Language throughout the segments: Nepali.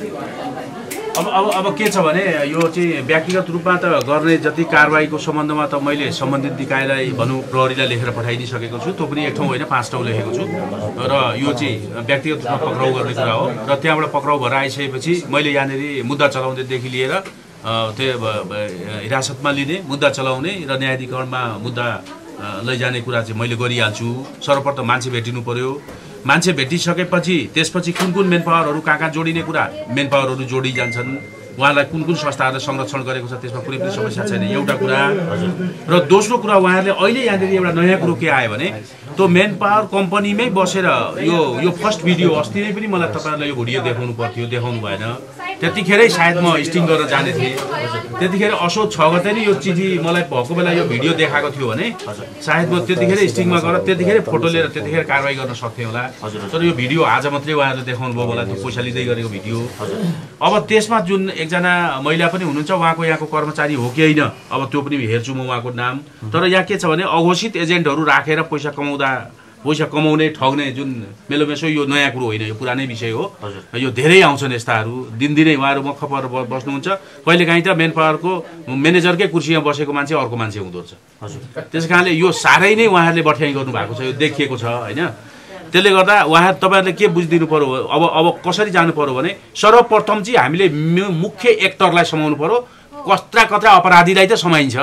अब के छ भने यो चाहिँ व्यक्तिगत रूपमा त गर्ने जति कारबाहीको सम्बन्धमा त मैले सम्बन्धित निकायलाई भनौँ प्रहरीलाई लेखेर पठाइदिइसकेको छु। त्यो पनि एक ठाउँ होइन 5 ठाउँ लेखेको छु र यो चाहिँ व्यक्तिगत रूपमा पक्राउ गर्ने कुरा हो र त्यहाँबाट पक्राउ भएर आइसकेपछि मैले यहाँनिर मुद्दा चलाउनेदेखि लिएर त्यो हिरासतमा लिने, मुद्दा चलाउने र न्यायाधिकरणमा मुद्दा लैजाने कुरा चाहिँ मैले गरिहाल्छु। सर्वप्रथम मान्छे भेटिनु पर्यो। मान्छे भेटिसकेपछि त्यसपछि कुन कुन मेन पावरहरू कहाँ जोडिने कुरा मेन पावरहरू जोडिजान्छन्। उहाँलाई कुन कुन संस्थाहरूले संरक्षण गरेको छ त्यसमा कुनै पनि समस्या छैन, एउटा कुरा। र दोस्रो कुरा उहाँहरूले अहिले यहाँनिर एउटा नयाँ कुरो के आयो भने त्यो मेन पावर कम्पनीमै बसेर यो फर्स्ट भिडियो अस्ति नै पनि मलाई तपाईँहरूलाई यो भिडियो देखाउनु पर्थ्यो, देखाउनु भएन। त्यतिखेरै सायद म स्टिङ गरेर जाने थिएँ। त्यतिखेर असोज 6 गते नै यो चिठी मलाई भएको बेला यो भिडियो देखाएको थियो भने सायद म त्यतिखेरै स्टिङमा गएर त्यतिखेरै फोटो लिएर त्यतिखेर कारवाही गर्न सक्थेँ होला। तर यो भिडियो आज मात्रै उहाँहरूले देखाउनु भयो होला, त्यो पैसा लिँदै गरेको भिडियो। अब त्यसमा जुन एकजना महिला पनि हुनुहुन्छ, उहाँको यहाँको कर्मचारी हो कि होइन अब त्यो पनि हेर्छु म उहाँको नाम। तर यहाँ के छ भने अघोषित एजेन्टहरू राखेर पैसा कमाउने ठग्ने जुन मेलोमेसो यो नयाँ कुरो होइन, यो पुरानै विषय हो। यो धेरै आउँछन् यस्ताहरू, दिनदिनै उहाँहरू मख परेर बस्नुहुन्छ। कहिलेकाहीँ त मेन पावरको म्यानेजरकै कुर्सीमा बसेको मान्छे अर्को मान्छे हुँदो रहेछ। त्यस कारणले यो साह्रै नै उहाँहरूले बठ्याइ गर्नुभएको छ, यो देखिएको छ होइन। त्यसले गर्दा तपाईँहरूले के बुझिदिनु पर्यो, अब कसरी जानु पर्यो भने सर्वप्रथम चाहिँ हामीले मुख्य एक्टरलाई समाउनु पर्यो। कत्रा अपराधीलाई त समाइन्छ।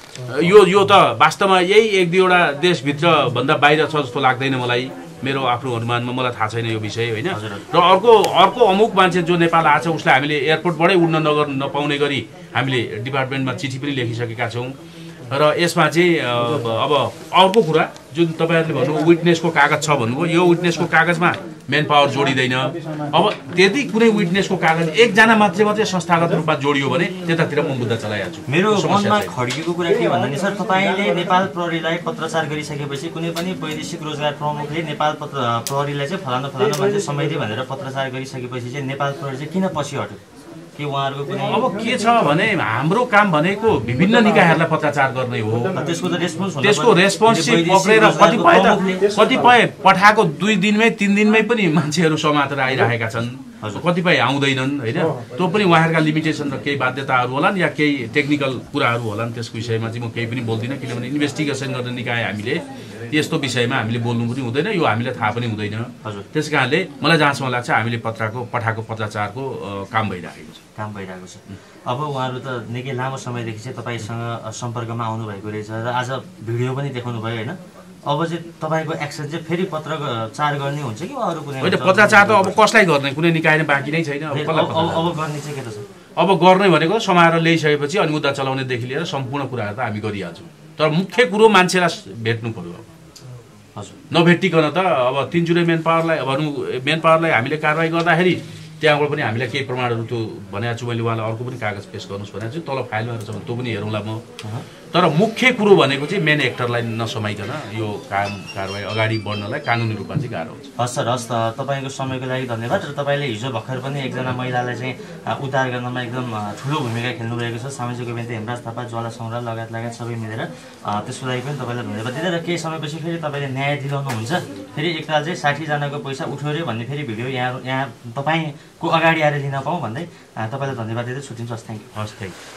यो त वास्तवमा यही 1-2वटा देशभित्र भन्दा बाहिर छ जस्तो लाग्दैन मलाई, मेरो आफ्नो अनुमानमा। मलाई थाहा छैन यो विषय होइन। र अर्को अमुक मान्छे जो नेपाल आएको छ उसलाई हामीले एयरपोर्टबाटै उड्न नपाउने गरी हामीले डिपार्टमेन्टमा चिठी पनि लेखिसकेका छौँ। र यसमा चाहिँ अब अर्को कुरा जुन तपाईँहरूले भन्नुभयो विटनेसको कागज छ भन्नुभयो, यो विटनेसको कागजमा मेन पावर जोडिँदैन। अब त्यति कुनै विटनेसको कागज एकजना मात्रै संस्थागत रूपमा जोडियो भने त्यतातिर म मुद्दा चलाइहाल्छु। मेरो मनमा खड्किएको कुरा के भन्दा नि सर, तपाईँले नेपाल प्रहरीलाई पत्रचार गरिसकेपछि कुनै पनि वैदेशिक रोजगार प्रमुखले नेपाल प्रहरीलाई चाहिँ फलाना मान्छे समाइदियो भनेर पत्रचार गरिसकेपछि चाहिँ नेपाल प्रहरी चाहिँ किन पछि हट्यो? अब के छ भने हाम्रो काम भनेको विभिन्न निकायहरूलाई पत्रचार गर्ने हो। त्यसको रेस्पोन्स चाहिँ पक्रेर कतिपय पठाएको 2 दिनमै 3 दिनमै पनि मान्छेहरू समातेर आइरहेका छन्, कतिपय आउँदैनन् होइन। त्यो पनि उहाँहरूका लिमिटेसन र केही बाध्यताहरू होलान् या केही टेक्निकल कुराहरू होलान्। त्यसको विषयमा चाहिँ म केही पनि बोल्दिनँ, किनभने इन्भेस्टिगेसन गर्ने निकाय हामीले यस्तो विषयमा हामीले बोल्नु पनि हुँदैन, यो हामीलाई थाहा पनि हुँदैन। त्यस कारणले मलाई जहाँसम्म लाग्छ हामीले पठाएको पत्रचारको काम भइरहेको छ। अब उहाँहरू त निकै लामो समयदेखि चाहिँ तपाईँसँग सम्पर्कमा आउनुभएको रहेछ र आज भिडियो पनि देखाउनु भयो होइन। अब चाहिँ तपाईँको एक्सन चाहिँ फेरि पत्रचार गर्ने हुन्छ कि अरू कुनै? होइन, पत्रचार त अब कसलाई गर्ने, कुनै निकाय बाँकी नै छैन। अब गर्ने चाहिँ के त छ? अब गर्ने भनेको समाएर ल्याइसकेपछि अनि मुद्दा चलाउनेदेखि लिएर सम्पूर्ण कुराहरू त हामी गरिहाल्छौँ। तर मुख्य कुरो मान्छेलाई भेट्नु पर्यो। नभेटिकन त अब 3 जुलाई मेन पावरलाई हामीले कारवाही गर्दाखेरि त्यहाँबाट पनि हामीलाई केही प्रमाणहरू त्यो भनेको छु मैले, उहाँलाई अर्को पनि कागज पेश गर्नुहोस् भनेको छु। तल फाइलमा छ भने त्यो पनि हेरौँला म। तर मुख्य कुरो भनेको चाहिँ मेन एक्टरलाई नसमाइकन यो कारवाही अगाडि बढ्नलाई कानुनी रूपमा चाहिँ गाह्रो हुन्छ। हस् सर, हस् त। तपाईँको समयको लागि धन्यवाद। र तपाईँले हिजो भर्खर पनि एकजना महिलालाई चाहिँ उद्धार गर्नमा एकदम ठुलो भूमिका खेल्नुभएको छ। सामाजिक अभियन्ता हेमराज थापा, ज्वाला सङ्ग्राल लगायत सबै मिलेर, त्यसको लागि पनि तपाईँलाई धन्यवाद दिँदै। र केही समयपछि फेरि तपाईँले न्याय दिलाउनुहुन्छ। फेरि एकताल चाहिँ 60जनाको पैसा उठ्यो अरे भन्ने फेरि भिडियो यहाँ तपाईँको अगाडि आएर लिन पाऊँ भन्दै तपाईँलाई धन्यवाद दिँदै छुट्टिन्छ। हस्, थ्याङ्क यू। हस्, थ्याङ्क यू।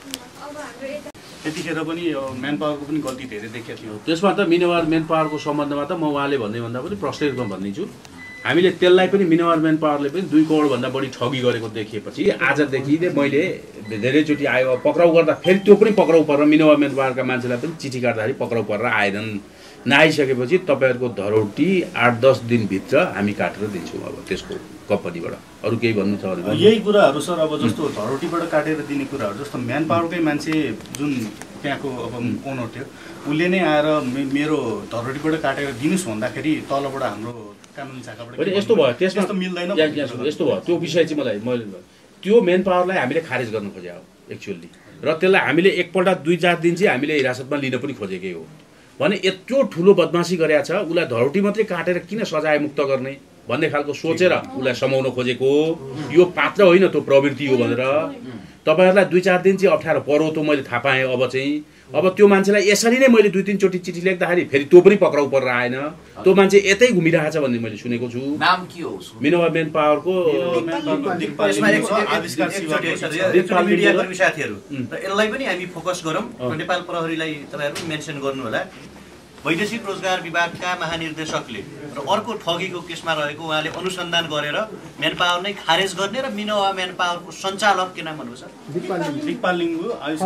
त्यतिखेर पनि मेन पावरको पनि गल्ती धेरै देखिएको थियो। त्यसमा त मिनेवार मेन पावरको सम्बन्धमा त म उहाँले भन्दा पनि प्रश्न रूपमा भनिदिन्छु। हामीले त्यसलाई पनि मिनेवार मेन पावरले पनि 2 करोडभन्दा बढी ठगी गरेको देखिएपछि आजदेखि मैले धेरैचोटि आयो पक्राउ गर्दा फेरि त्यो पनि पक्राउ परेर मिनेवार मेन पावरका मान्छेलाई पनि चिठी काट्दाखेरि पक्राउ परेर आएनन्। नआइसकेपछि तपाईँहरूको धरोटी 8-10 दिनभित्र हामी काटेर दिन्छौँ। अब त्यसको कम्पनीबाट अरू केही भन्नु छ भने यही कुराहरू सर। अब जस्तो धरोटीबाट काटेर दिने कुराहरू, जस्तो म्यान पावरकै मान्छे जुन त्यहाँको अब ओनर थियो उसले नै आएर मेरो धरोटीबाट काटेर दिनुहोस् भन्दाखेरि तलबाट हाम्रो कानुनी शाखाबाट यस्तो भयो। त्यसमा त मिल्दैन। यस्तो भयो, त्यो विषय चाहिँ मैले त्यो मेन पावरलाई हामीले खारेज गर्न खोजे हो एक्चुअली। र त्यसलाई हामीले एकपल्ट 2-4 दिन चाहिँ हामीले हिरासतमा लिन पनि खोजेकै हो। भने यत्रो ठुलो बदमासी गरेका छ, उसलाई धरोटी मात्रै काटेर किन सजाय मुक्त गर्ने भन्ने खालको सोचेर उसलाई समाउन खोजेको। यो पात्र होइन, त्यो प्रवृत्ति हो भनेर तपाईहरुलाई 2-4 दिन चाहिँ अप्ठ्यारो पर्यो त मैले थाहा पाएँ। अब त्यो मान्छेलाई यसरी नै मैले 2-3 चोटि चिठी लेख्दाखेरि फेरि त्यो पनि पक्राउ परेर आएन। त्यो मान्छे यतै घुमिरहेछ भन्ने मैले सुनेको छु। नाम के हो उसको? मिनोवा मेन पावरको मिडिया कर्मी साथीहरु र यसलाई पनि हामी फोकस गरौँ। नेपाल प्रहरीलाई तपाईहरु मेन्सन गर्नु होला। वैदेशिक रोजगार विभागका महानिर्देशकले र अर्को ठगीको केसमा रहेको उहाँले अनुसन्धान गरेर मेन पावर नै खारेज गर्ने र मिनोवा मेन पावरको सञ्चालक के नाम भन्नु छ दिक्पाल लिङ्गु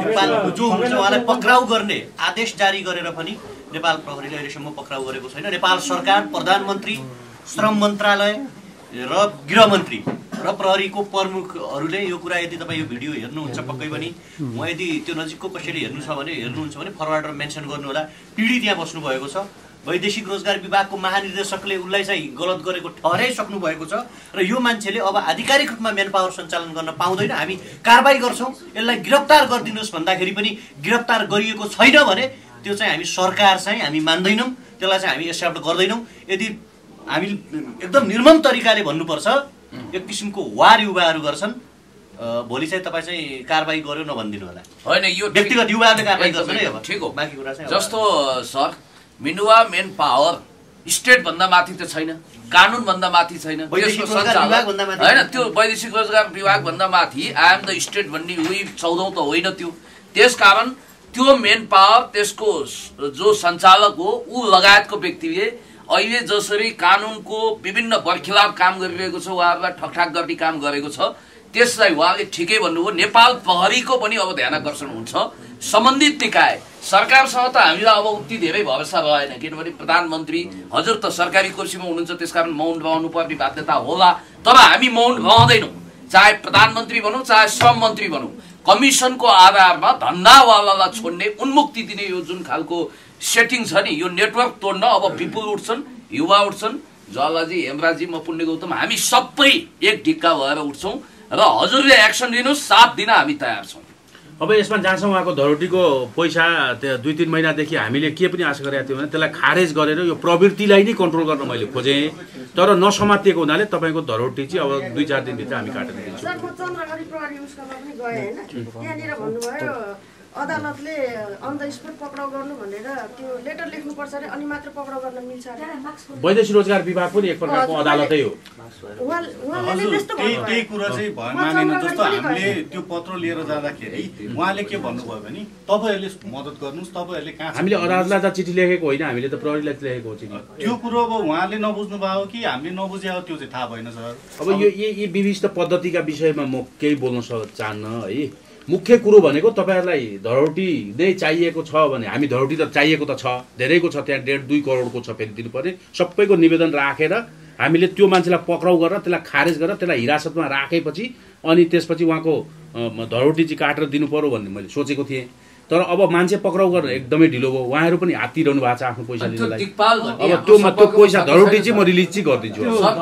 जो हुन्छ उहाँलाई पक्राउ गर्ने आदेश जारी गरेर पनि नेपाल प्रहरीले अहिलेसम्म पक्राउ गरेको छैन। नेपाल सरकार, प्रधानमन्त्री, श्रम मन्त्रालय र गृहमन्त्री र प्रहरीको प्रमुखहरूले यो कुरा यदि तपाईँ यो भिडियो हेर्नुहुन्छ पक्कै पनि म यदि त्यो नजिकको कसैले हेर्नुहुन्छ भने फरवार्ड र मेन्सन गर्नु होला। पीडित यहाँ बस्नु भएको छ। वैदेशिक रोजगार विभागको महानिर्देशकले उसलाई चाहिँ गलत गरेको ठहराइसक्नु भएको छ र यो मान्छेले अब आधिकारिक रूपमा मेन पावर सञ्चालन गर्न पाउँदैन। हामी कारबाही गर्छौँ, यसलाई गिरफ्तार गरिदिनुहोस् भन्दाखेरि पनि गिरफ्तार गरिएको छैन भने त्यो चाहिँ हामी सरकार चाहिँ हामी मान्दैनौँ, त्यसलाई चाहिँ हामी एक्सेप्ट गर्दैनौँ। यदि हामी एकदम निर्मम तरिकाले भन्नुपर्छ एक किसिमको वार युवाहरू गर्छन्, भोलि चाहिँ तपाईँ चाहिँ कारबाही गर्यो नभनिदिनु होला। होइन, यो व्यक्तिगत युवाहरूले कारबाही गर्छन् है। अब ठिक हो। बाँकी कुरा चाहिँ जस्तो सर मिनुवा मेन पावर स्टेट भन्दा माथि त छैन, कानुन भन्दा माथि छैन, वैदेशिक रोजगार विभाग भन्दा माथि हैन। त्यो वैदेशिक रोजगार विभाग भन्दा माथि आई एम द स्टेट भन्ने उही 14औं त होइन त्यो। त्यसकारण त्यो मेन पावर त्यसको जो सञ्चालक हो ऊ लगायतको व्यक्तिले अहिले जसरी कानुनको विभिन्न बरखिलाफ काम गरिरहेको छ, उहाँहरूलाई ठकठाक गर्ने काम गरेको छ, त्यसलाई उहाँले ठिकै भन्नुभयो। नेपाल प्रहरीको पनि अब ध्यान आकर्षण हुन्छ। सम्बन्धित निकाय सरकारसँग त हामीलाई अब उति धेरै भरोसा रहेन, किनभने प्रधानमन्त्री हजुर त सरकारी कुर्सीमा हुनुहुन्छ, त्यसकारण मौन रहनु पर्ने बाध्यता होला। तर हामी मौन रहँदैनौँ, चाहे प्रधानमन्त्री भनौँ चाहे श्रम मन्त्री भनौँ। कमिसनको आधारमा धन्दावालालाई छोड्ने, उन्मुक्ति दिने यो जुन खालको सेटिङ छ नि, यो नेटवर्क तोड्न अब विपुल उठ्छन्, युवा उठ्छन्, जवालाजी, हेमराजी, म पुण्य गौतम, हामी सबै एक ढिक्का भएर उठ्छौँ र हजुरले एक्सन लिनुहोस्, साथ दिन हामी तयार छौँ। अब यसमा जहाँसम्म उहाँको धरोटीको पैसा 2-3 महिनादेखि हामीले के पनि आशा गरेका थियौँ भने त्यसलाई खारेज गरेर यो प्रवृत्तिलाई नै कन्ट्रोल गर्न मैले खोजेँ, तर नसमातिएको हुनाले तपाईँको धरोटी चाहिँ अब 2-4 दिनभित्र हामी काटेर दिन्छौँ। सर, म चन्द्रगढी प्रहरी उसकोमा पनि गएँ होइन, त्यहाँनिर भन्नुभयो अदालतले अन द स्पोट पक्राउ गर्नु भनेर त्यो लेटर लेख्नुपर्छ अरे अनि मात्र पक्राउ गर्न मिल्छ अरे। वैदेशिक रोजगार विभाग पनि एक प्रकारको अदालतै हो। त्यही कुरा चाहिँ मानेन। जस्तो हामीले त्यो पत्र लिएर जाँदाखेरि उहाँले के भन्नुभयो भने तपाईँहरूले मद्दत गर्नुहोस्, तपाईँहरूले कहाँ। हामीले अदालतलाई त चिठी लेखेको होइन, हामीले त प्रहरीलाई लेखेको हो चिठी। त्यो कुरो अब उहाँले नबुझ्नु भयो कि हामीले नबुझे हो त्यो चाहिँ थाहा भएन सर। अब यी विविध पद्धतिका विषयमा म केही बोल्न चाहन्न है। मुख्य कुरो भनेको तपाईँहरूलाई धरोटी नै चाहिएको छ भने हामी धरोटी त चाहिएको त छ, धेरैको छ, त्यहाँ 1.5-2 करोडको छ, फेरि दिनुपर्ने। सबैको निवेदन राखेर हामीले त्यो मान्छेलाई पक्राउ गरेर त्यसलाई खारेज गरेर त्यसलाई हिरासतमा राखेपछि अनि त्यसपछि उहाँको धरोटी चाहिँ काटेर दिनु पर्यो भन्ने मैले सोचेको थिएँ। तर अब मान्छे पक्राउ गर्न एकदमै ढिलो भयो। उहाँहरू पनि हात तिराउनु भएको छ आफ्नो पैसा लिनलाई। अब त्यो पैसा धरोटी चाहिँ म रिलिज चाहिँ गरिदिन्छु।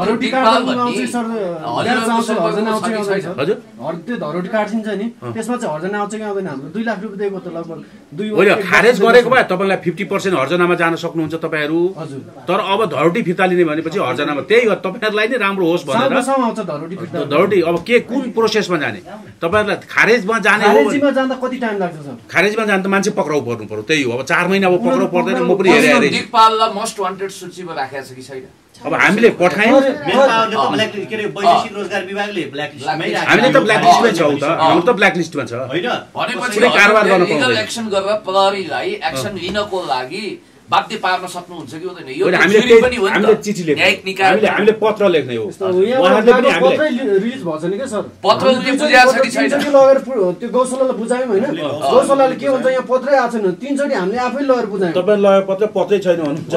हजुर, त्यो धरोटी काटिन्छ नि, त्यसमा चाहिँ हर्जना आउँछ कि आउँदैन? हाम्रो 2 लाख रुपियाँ दिएको त लगभग 2 होइन, खारेज गरेको भए तपाईँलाई 50% हर्जनामा जान सक्नुहुन्छ तपाईँहरू। तर अब धरोटी फिर्ता लिने भनेपछि हर्जनामा त्यही हो, तपाईँहरूलाई नै राम्रो होस् भनेर। धरोटी अब के कुन प्रोसेसमा जाने? तपाईँहरूलाई खारेजमा जाने हो भने जाँदा कति टाइम लाग्छ सर? खारेजमा जान त मान्छे पक्राउ पर्नु पर्यो, त्यही हो। अब 4 महिना अब पक्राउ पर्दैन। म पनि हेरेँ दिक्पाललाई मोस्ट वान्टेड सूचीमा राखेको छ कि छैन? अब हामीले पठायौँ, वैदेशिक रोजगार विभागले हामीले त ब्ल्याकलिस्टमै छौँ त, हाम्रो त ब्ल्याकलिस्टमा छ। भनेपछि कुनै कारोबार गर्न लिगल पाउँदैन। एक्सन गरेर प्रहरीलाई एक्सन लिनको लागि बाध्य पार्न सक्नुहुन्छ कि हुँदैन? यो हामीले चिठी लेख्ने, हामीले पत्र लेख्ने हो। उहाँहरूले पनि पत्र रिलिज भएछ नि के सर? पत्र उसले बुझाएको छ कि छैन? लगेर त्यो गौशालालाई बुझायौँ होइन, गौशालाले के भन्छ यहाँ पत्रै आएको छैन, 3 चोटि हामीले आफै लगेर बुझायौँ। तपाईँ लगेर पत्रै छैन भन्नुहुन्छ,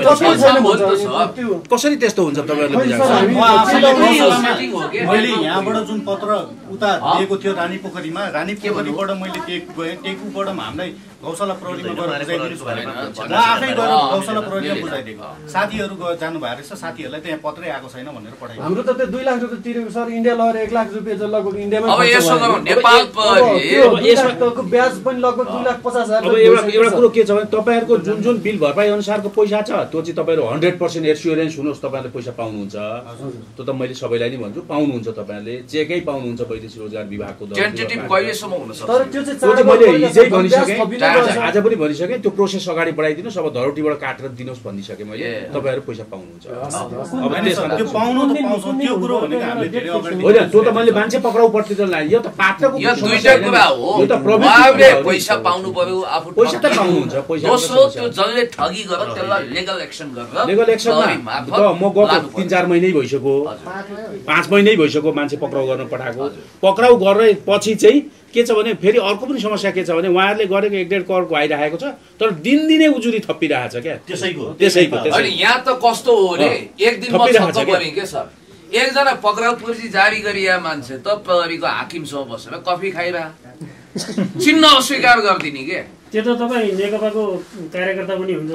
कसरी त्यस्तो हुन्छ? तपाईँहरूले मैले यहाँबाट जुन पत्र उता दिएको थियो रानी पोखरीमा, रानी पोखरीबाट मैले टेक गएँ, टेकुबाट हामीलाई गौशाला प्रहरीमा गएर बुझाइदिनुहोस् भनेर म आफै गएर गौशाला प्रहरीमा बुझाइदिएको साथीहरू जानु भएको रहेछ साथीहरूलाई त्यहाँ पत्रै आएको छैन भनेर पठाइदिएको हाम्रो त त्यो 2 लाख रुपियाँ तिरेको सर इन्डिया लगेर 1 लाख रुपियाँ चाहिँ लगभग इन्डियामा अब यसो गरौँ नेपाल यसको ब्याज पनि लगभग 2,50,000 अब एउटा कुरो के छ भने तपाईँहरूको जुन बिल भरपाई अनुसारको पैसा छ त्यो चाहिँ तपाईँहरू 100% एस्युरेन्स हुनुहोस् तपाईँहरूले पैसा पाउनुहुन्छ त्यो त मैले सबैलाई नै भन्छु पाउनुहुन्छ तपाईँहरूले चेकै पाउनुहुन्छ वैदेशिक रोजगार विभागको टेन्टेटिभ कहिलेसम्म हुन सक्छ तर त्यो चाहिँ मैले हिजै भनिसकेँ आज पनि भनिसकेँ त्यो प्रोसेस अगाडि बढाइदिनुहोस् अब धरोटीबाट काटेर दिनुहोस् भनिसकेँ मैले तपाईँहरू पैसा पाउनुहुन्छ अब त्यो पाउनु त पाउँछौँ त्यो कुरो भनेको हामीले धेरै अगाडि होइन त्यो त मैले मान्छे पक्राउ पट्टि त लाग्यो यो त पात्रको यो दुईटा कुरा हो यो त उहाँले पैसा पाउनु पर्यो आफू पैसा त पाउनुहुन्छ पैसा दोस्रो त्यो जसले ठगी गरेर त्यसलाई लिगल एक्सन गरेर लिगल एक्सनमा त म गएको 3-4 महिनै भइसक्यो 5 महिनै भइसक्यो मान्छे पक्राउ गर्न पठाएको पक्राउ गरे पछि चाहिँ के छ भने फेरि अर्को पनि समस्या के छ भने उहाँहरूले गरेको 1.5 करोडको आइरहेको छ तर दिनदिनै उजुरी थपिरहेछ क्या त्यसैको अनि यहाँ त कस्तो हो रे एक दिनमा छक्क परे के सर एकजना पक्राउ पर्ची जारी गरिया मान्छे त प्रहरीको हाकिमसँग बसेर कफी खाइरहा चिन्ह अस्वीकार गरिदिने के त्यो त तपाईँ नेकपाको कार्यकर्ता पनि हुन्छ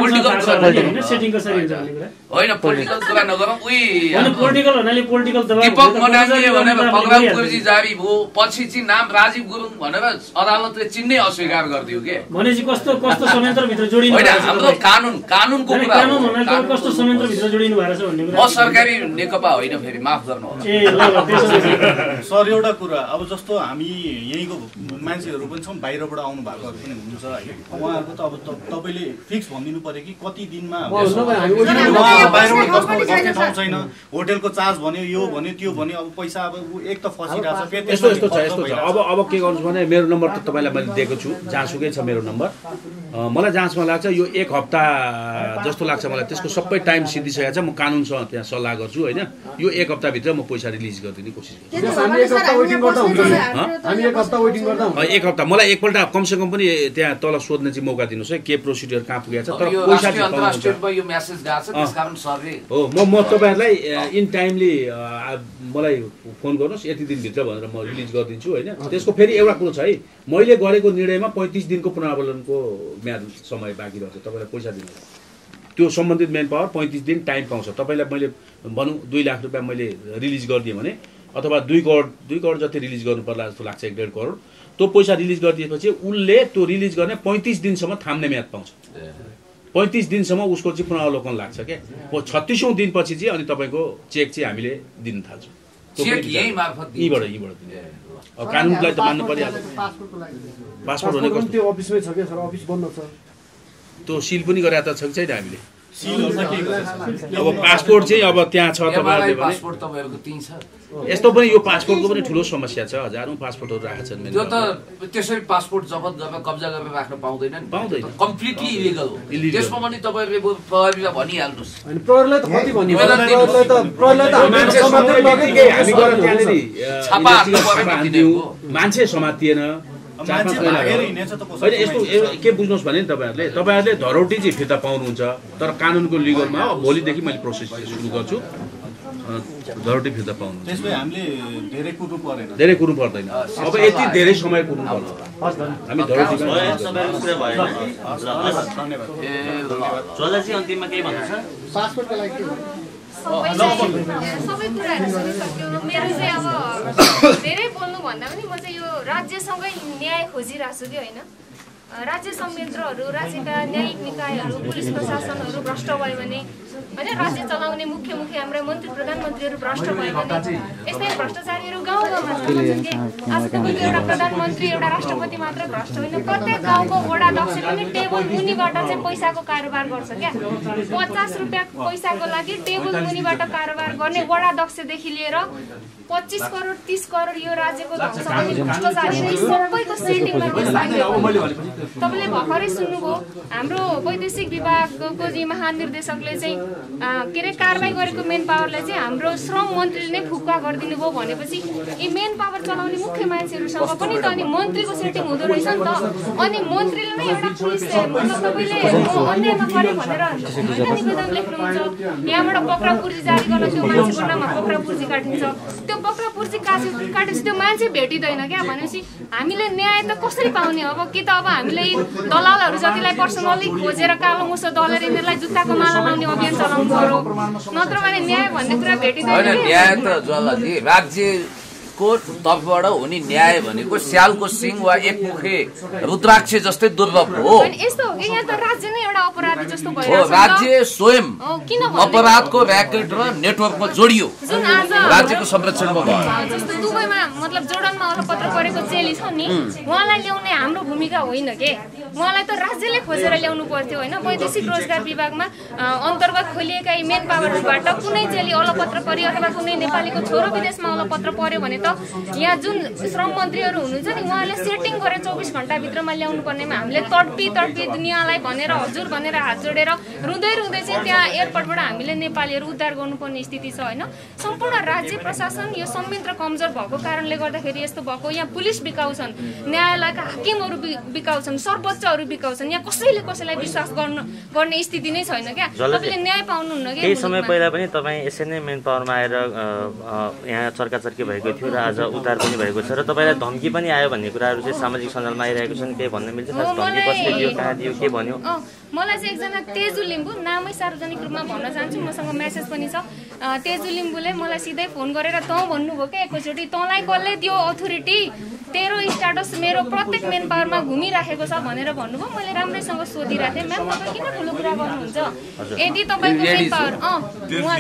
होइन पोलिटिकल कुरा नगरौँ पोलिटिकल हुनाले पोलिटिकल दीपक मनाङले भनेर पक्राउ पर्ची जारी भयो पछि चाहिँ नाम राजीव गुरुङ भनेर अदालतले चिन्नै अस्वीकार गरिदियो के भनेपछि कस्तो संयन्त्रभित्र जोडिनु होइन हाम्रो कानुनको कुरा हो कस्तो संयन्त्रभित्र जोडिनु भएको छ भन्ने म सरकारी नेकपा होइन फेरि माफ गर्नुहोस् सर एउटा कुरा अब जस्तो हामी यहीँको मान्छेहरू पनि छौँ बाहिरबाट आउनु भएको पनि हुन्छ है उहाँहरूको त अब तपाईँले फिक्स भनिदिनु पर्यो कि कति दिनमा बाहिरबाट बस्ने ठाउँ छैन होटेलको चार्ज भन्यो यो भन्यो त्यो भन्यो अब पैसा अब एक त फसिरहेको छ अब के गर्नु भने मेरो नम्बर त तपाईँलाई मैले दिएको छु जहाँसुकै छ मेरो नम्बर मलाई जहाँसम्म लाग्छ यो 1 हप्ता जस्तो लाग्छ मलाई त्यसको सबै टाइम सिद्धिसकेको छ म कानुनसँग त्यहाँ सल्लाह गर्छु होइन यो 1 हप्ताभित्र म पैसा रिलिज गरिदिने कोसिस गर्छु 1 हप्ता मलाई एकपल्ट कमसेकम पनि त्यहाँ तल सोध्ने चाहिँ मौका दिनुहोस् है के प्रोसिडियर कहाँ पुगेको छ तर पैसा यो मेसेज गएको छ त्यसकारण सरले हो म तपाईँहरूलाई इन टाइमली मलाई फोन गर्नुहोस् यति दिनभित्र भनेर म रिलिज गरिदिन्छु होइन त्यसको फेरि एउटा कुरो छ है मैले गरेको निर्णयमा 35 दिनको पुनरावलोकनको म्याद समय बाँकी रहन्छ तपाईँलाई पैसा दिनु त्यो सम्बन्धित मेन पावर 35 दिन टाइम पाउँछ तपाईँलाई मैले भनौँ 2 लाख रुपियाँ मैले रिलिज गरिदिएँ भने अथवा 2 करोड जति रिलिज गर्नु पर्ला जस्तो लाग्छ 1.5 करोड त्यो पैसा रिलिज गरिदिएपछि उसले त्यो रिलिज गर्ने 35 दिनसम्म थाम्ने म्याद पाउँछ 35 दिनसम्म उसको चाहिँ पुनरावलोकन लाग्छ क्या 36औं दिनपछि चाहिँ अनि तपाईँको चेक चाहिँ हामीले दिन थाल्छौँ यहीँबाट दिने अब कानुनलाई त मान्नु परिहाल्छ पासपोर्ट भनेको त्यो अफिसमै छ के सर अफिस बन्द छ त्यो सिल पनि गरेर त छ कि छैन हामीले अब पासपोर्ट चाहिँ अब त्यहाँ छ तपाईँहरूले पासपोर्ट तपाईँहरूको त्यही छ यस्तो पनि यो पासपोर्टको पनि ठुलो समस्या छ हजारौं पासपोर्टहरू राखेका छन् त्यो त त्यसरी पासपोर्ट जफत गरेर कब्जा गरेर राख्न पाउँदैन नि पाउँदैन कम्प्लिटली इलिगल हो त्यसमा पनि तपाईहरुले प्रहरीलाई भनिहाल्नुस् अनि प्रहरीलाई त कति भन्नु प्रहरीलाई त मान्छे समातेर लगेकै हामी गएर त्यहाँनेरि छापा हान्दियौ मान्छे समातिएन होइन यस्तो के बुझ्नुहोस् भने नि तपाईँहरूले धरोटी चाहिँ फिर्ता पाउनुहुन्छ तर कानुनको लिगलमा भोलिदेखि मैले प्रोसेस सुरु गर्छु धरोटी फिर्ता पाउनु त्यसमै हामीले धेरै कुर्नु पर्दैन अब यति धेरै समय कुर्नु पर्छ हामी धरोटी अन्तिममा केही भन्नु छ पासपोर्टको लागि सबै कुराहरू सुनिसक्यो मेरो चाहिँ अब धेरै बोल्नु भन्दा पनि म चाहिँ यो राज्यसँगै न्याय खोजिरहेको छु कि होइन राज्य संयन्त्रहरू राज्यका न्यायिक निकायहरू पुलिस प्रशासनहरू भ्रष्ट भयो भने होइन राज्य चलाउने मुख्य हाम्रा मन्त्री प्रधानमन्त्रीहरू भ्रष्ट भयो भने यस्तै भ्रष्टाचारीहरू गाउँ गाउँमा छन् कि आज तपाईँको एउटा प्रधानमन्त्री एउटा राष्ट्रपति मात्र भ्रष्ट होइन प्रत्येक गाउँको वडा अध्यक्ष पनि टेबल मुनिबाट चाहिँ पैसाको कारोबार गर्छ क्या 50 रुपियाँ पैसाको लागि टेबल मुनिबाट कारोबार गर्ने वडा अध्यक्षदेखि लिएर 25 करोड 30 करोड यो राज्यको भ्रष्टाचारी सबैको सेटिङमा तपाईँले भर्खरै सुन्नुभयो हाम्रो वैदेशिक विभागको जी महानिर्देशकले चाहिँ के अरे कारबाही गरेको मेन पावरलाई चाहिँ हाम्रो श्रम मन्त्रीले नै फुक्का गरिदिनु भयो भनेपछि यी मेन पावर चलाउने मुख्य मान्छेहरूसँग पनि त अनि मन्त्रीको सेटिङ हुँदो रहेछ नि त अनि मन्त्रीले नै एउटा पुलिस मतलब तपाईँले अन्यायमा गरे भनेर निवेदन लेख्नुहुन्छ यहाँबाट पक्राउ पूर्जी जारी गर्न त्यो मान्छेको नाममा पक्राउ पूर्जी काटिन्छ त्यो पक्राउ पूर्जी काटेपछि त्यो मान्छे भेटिँदैन क्या भनेपछि हामीले न्याय त कसरी पाउने अब कि त अब हामी उनीहरूले दलालहरू जतिलाई पर्सनली खोजेर कालो मुसो दलेर यिनीहरूलाई जुत्ताको माला लाउने अभियान चलाउनु पर्यो, नत्र भने न्याय भन्ने कुरा भेटिँदैन। न्याय त ज्वालाजी राज्यको तर्फबाट हुने न्याय भनेको स्यालको सिंह वा एकमुखे रुद्राक्ष जस्तै दुर्लभ हो। यस्तो हो कि यहाँ त राज्य नै एउटा अपराधी जस्तो हो, भइरहेको छ। राज्य स्वयं अपराधको ऱ्याकेट र नेटवर्कमा जोडियो, जुन आज राज्यको संरक्षणमा भयो। जस्तो दुबईमा मतलब जोर्डनमा अलपत्र परेको चेली छ नि, उहाँलाई ल्याउने हाम्रो भूमिका होइन के, उहाँलाई त राज्यले खोजेर ल्याउनु पर्थ्यो होइन। वैदेशिक रोजगार विभागमा अन्तर्गत खोलिएका मेन पावरबाट कुनै चेली अलपत्र पर्यो अथवा कुनै नेपालीको छोरो विदेशमा अलपत्र पर्यो भने त यहाँ जुन श्रम मन्त्रीहरू हुनुहुन्छ नि, उहाँले सेटिङ गरेर 24 घण्टाभित्रमा ल्याउनु पर्नेमा हामीले तडपी दुनियाँलाई भनेर हजुर भनेर हात जोडेर रुँदै चाहिँ त्यहाँ एयरपोर्टबाट हामीले नेपालीहरू उद्धार गर्नुपर्ने स्थिति छ होइन। सम्पूर्ण राज्य प्रशासन यो संयन्त्र कमजोर भएको कारणले गर्दाखेरि यस्तो भएको। यहाँ पुलिस बिकाउँछन्, न्यायालयका हाकिमहरू बिकाउँछन्, सर्वोच्चहरू बिकाउँछन्, यहाँ कसैलाई विश्वास गर्ने स्थिति नै छैन क्या। तपाईँले न्याय पाउनुहुन्न कि। केही समय पहिला पनि तपाईँ यसै नै मेन पावरमा आएर यहाँ चर्काचर्की भएको थियो र आज उद्धार पनि भएको छ र तपाईँलाई धम्की पनि आयो भन्ने कुराहरू चाहिँ सामाजिक सञ्जालमा आइरहेको छन्, केही भन्न मिल्छ? धम्की कसले दियो, कहाँ दियो, के भन्यो? मलाई चाहिँ एकजना तेजु लिम्बू, नामै सार्वजनिक रूपमा भन्न चाहन्छु, मसँग मेसेज पनि छ। तेजु लिम्बूले मलाई सिधै फोन गरेर तँ भन्नुभयो क्या एकैचोटि, तँलाई कसले दियो अथोरिटी, तेरो स्ट्याटस मेरो प्रत्येक मेन पावरमा घुमिराखेको छ भनेर भन्नुभयो। मैले राम्रैसँग सोधिरहेको थिएँ, म्याम तपाईँ किन ठुलो कुरा गर्नुहुन्छ, यदि तपाईँको मेन पावर उहाँ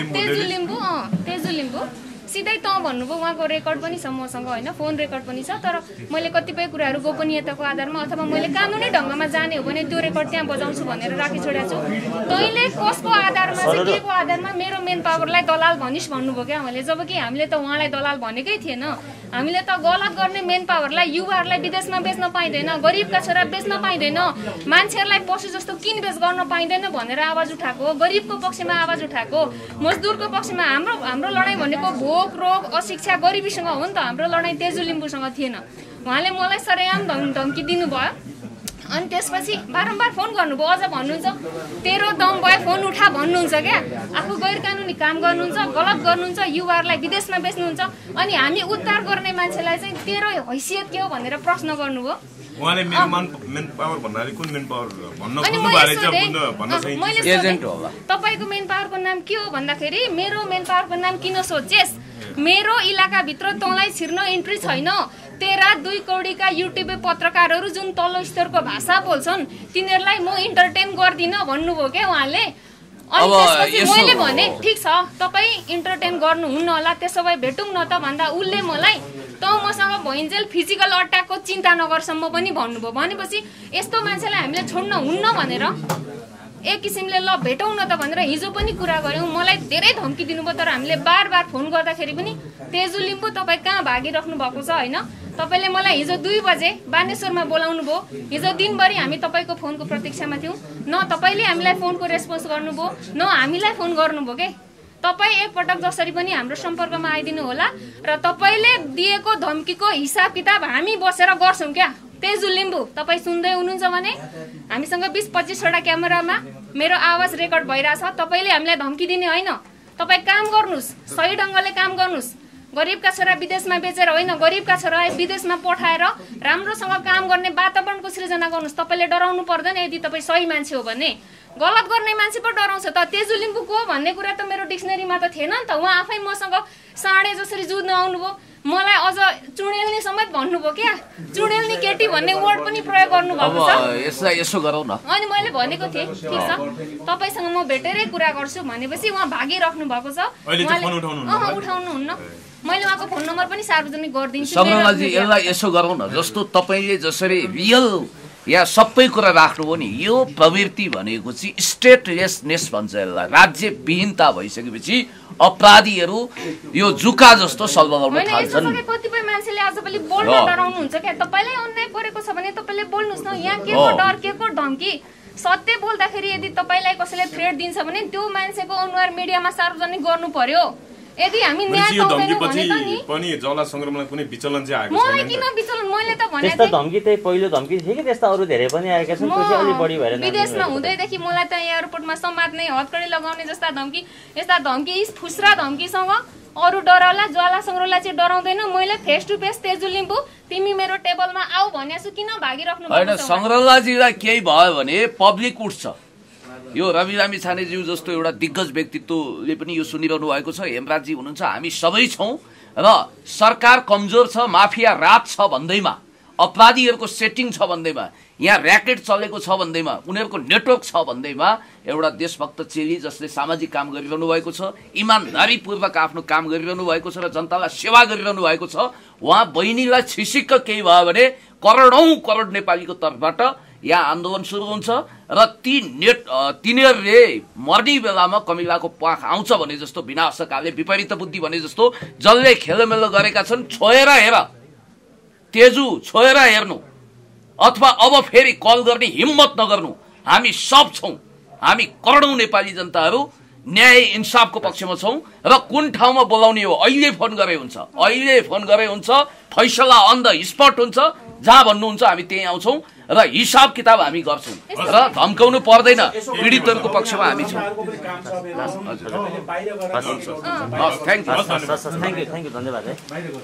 तेजु लिम्बू सिधै तँ भन्नुभयो। उहाँको रेकर्ड पनि छ मसँग होइन, फोन रेकर्ड पनि छ। तर मैले कतिपय कुराहरू गोपनीयताको आधारमा अथवा मैले कानुनी ढङ्गमा जाने हो भने त्यो रेकर्ड त्यहाँ बजाउँछु भनेर राखिछोडेको छु। तैँले कसको आधारमा चाहिँ के को आधारमा मेरो मेन पावरलाई दलाल भनिस् भन्नुभयो क्या उहाँले, जबकि हामीले त उहाँलाई दलाल भनेकै थिएन। हामीले त गलत गर्ने मेन पावरलाई, युवाहरूलाई विदेशमा बेच्न पाइँदैन, गरिबका छोरा बेच्न पाइँदैन, मान्छेहरूलाई पशु जस्तो किनबेच गर्न पाइँदैन भनेर आवाज उठाएको, गरिबको पक्षमा आवाज उठाएको, मजदुरको पक्षमा। हाम्रो लडाइँ भनेको भोक, रोग, अशिक्षा, गरिबीसँग हो नि त। हाम्रो लडाइँ तेजु लिम्बूसँग थिएन। उहाँले मलाई सरेआम धम्की दिनुभयो अनि त्यसपछि बारम्बार फोन गर्नुभयो। अझ भन्नुहुन्छ तेरो दम भयो फोन उठा भन्नुहुन्छ क्या। आफू गैर कानुनी काम गर्नुहुन्छ, गलत गर्नुहुन्छ, युवाहरूलाई विदेशमा बेच्नुहुन्छ, अनि हामी उद्धार गर्ने मान्छेलाई चाहिँ तेरो हैसियत के हो भनेर प्रश्न गर्नुभयो। उहाँले मेरो मेन पावर भन्नाले कुन मेन पावर भन्न खोज्नु बारे चाहिँ भन्न चाहिँ एजेन्ट होला। तपाईको मेन पावरको नाम के हो भन्दाखेरि मेरो मेन पावरको नाम किन सोचेस्, मेरो इलाकाभित्र तँलाई छिर्न इन्ट्री छैन। तेरा 2 कौडीका युट्युब पत्रकारहरू जुन तल्लो स्तरको भाषा बोल्छन् तिनीहरूलाई म इन्टरटेन गर्दिन भन्नुभयो क्या उहाँले। अनि त्यसपछि मैले भने ठिक छ तपाईँ इन्टरटेन गर्नुहुन्न होला, त्यसो भए भेटौँ न त भन्दा उसले मलाई त मसँग भइन्जेल फिजिकल अट्याकको चिन्ता नगरसम्म पनि भन्नुभयो। भनेपछि यस्तो मान्छेलाई हामीले छोड्न हुन्न भनेर एक किसिमले ल भेटौँ न त भनेर हिजो पनि कुरा गऱ्यौँ। मलाई धेरै धम्की दिनुभयो, तर हामीले बार फोन गर्दाखेरि पनि तेजु लिम्बू तपाईँ कहाँ भागिराख्नु भएको छ होइन। तपाईँले मलाई हिजो 2 बजे बानेश्वरमा बोलाउनु भयो। हिजो दिनभरि हामी तपाईँको फोनको प्रतीक्षामा थियौँ। न तपाईँले हामीलाई फोनको रेस्पोन्स गर्नुभयो, न हामीलाई फोन गर्नुभयो के। तपाईँ एकपटक जसरी पनि हाम्रो सम्पर्कमा आइदिनु होला र तपाईँले दिएको धम्कीको हिसाब किताब हामी बसेर गर्छौँ क्या। तेजु लिम्बू तपाईँ सुन्दै हुनुहुन्छ भने हामीसँग 20-25 वटा क्यामेरामा मेरो आवाज रेकर्ड भइरहेछ। तपाईँले हामीलाई धम्की दिने होइन, तपाईँ काम गर्नुहोस्, सही ढङ्गले काम गर्नुहोस्। गरिबका छोरा विदेशमा बेचेर होइन, गरिबका छोरा विदेशमा पठाएर राम्रोसँग काम गर्ने वातावरणको सृजना गर्नुहोस्। तपाईँले डराउनु पर्दैन यदि तपाईँ सही मान्छे हो भने। गलत गर्ने मान्छे पो डराउँछ त। तेजु लिम्बू को भन्ने कुरा त मेरो डिक्सनरीमा त थिएन नि त। उहाँ आफै मसँग साँडे जसरी जुझ्न आउनुभयो, मलाई अझ चुडेल्नी समेत भन्नुभयो क्या। चुडेल्नी केटी भन्ने वर्ड पनि प्रयोग गर्नुभएको छ। यसो गरौँ न। अनि मैले भनेको थिएँ ठिक छ तपाईँसँग म भेटेरै कुरा गर्छु भनेपछि उहाँ भागिराख्नु भएको छ। उठाउनुहुन्न। मैले उहाँको फोन नम्बर पनि सार्वजनिक गरिदिन्छु। समरलाजी यसलाई यसो गरौँ न, जस्तो तपाईँले जसरी रियल या सबै कुरा राख्नुभयो नि, यो प्रवृत्ति भनेको चाहिँ स्टेटलेसनेस भन्छ यसलाई। राज्यविहीनता भइसकेपछि अपराधीहरू यो जुका जस्तो सल्लाउन थाल्छन्। कतिपय मान्छेले आजभोलि बोल्न डराउनुहुन्छ क्या। तपाईँलाई अन्याय परेको छ भने तपाईँले बोल्नुहोस् न। यहाँ के को डर, के को धम्की। सत्य बोल्दाखेरि यदि तपाईँलाई कसैले थ्रेट दिन्छ भने त्यो मान्छेको अनुहार मिडियामा सार्वजनिक गर्नु पर्यो। यदि हामी न्याय पाउँदैनौँ भने त नि पनि जला संग्राममा कुनै विचलन चाहिँ आएको छैन। मलाई किन विचलन, मैले त भने त्यस्तो धम्की चाहिँ पहिलो धम्की थियो कि त्यस्ता अरू धेरै पनि आएका छन्, त्यो चाहिँ अलि बढी भएर विदेशमा हुँदैदेखि मलाई त एयरपोर्टमा समात्ने, हतकडी लगाउने जस्ता धम्की, यस्ता धम्की फुस्रा धम्कीसँग अरू डराउला, ज्वाला सङ्ग्रौला चाहिँ डराउँदैन। मैले face to face Teju Limbu तिमी मेरो टेबलमा आऊ भनेछु, किन भागिराख्नु होइन सङ्ग्रौलाजीलाई केही भयो भने पब्लिक उठ्छ। यो रवि लामिछानेज्यू जस्तो एउटा दिग्गज व्यक्तित्वले पनि यो सुनिरहनु भएको छ। हेमराजजी हुनुहुन्छ, हामी सबै छौँ र सरकार कमजोर छ, माफिया राज छ भन्दैमा, अपराधीहरूको सेटिङ छ भन्दैमा, यहाँ ऱ्याकेट चलेको छ भन्दैमा, उनीहरूको नेटवर्क छ भन्दैमा एउटा देशभक्त चेली जसले सामाजिक काम गरिरहनु भएको छ, इमान्दारीपूर्वक आफ्नो काम गरिरहनु भएको छ र जनतालाई सेवा गरिरहनु भएको छ, उहाँ बहिनीलाई छिसिक्क केही भयो भने करोडौँ करोड नेपालीको तर्फबाट यहाँ आन्दोलन सुरु हुन्छ र तिनीहरूले मर्ने बेलामा कमिलाको प्वाख आउँछ भने जस्तो, विनाशकाले विपरीत बुद्धि भने जस्तो जसले खेलमेलो गरेका छन् छोएर हेर, तेजु छोएर हेर्नु, अथवा अब फेरि कल गर्ने हिम्मत नगर्नु। हामी सब छौँ, हामी करोडौँ नेपाली जनताहरू न्याय इन्साफको पक्षमा छौँ र कुन ठाउँमा बोलाउने हो अहिले फोन गरे हुन्छ, अहिले फोन गरे हुन्छ, फैसला अन द स्पट हुन्छ, जहाँ भन्नुहुन्छ हामी त्यहीँ आउँछौँ र हिसाब किताब हामी गर्छौँ र धम्काउनु पर्दैन। पीडितहरूको पक्षमा हामी छौँ। थ्याङ्क यू धन्यवाद है।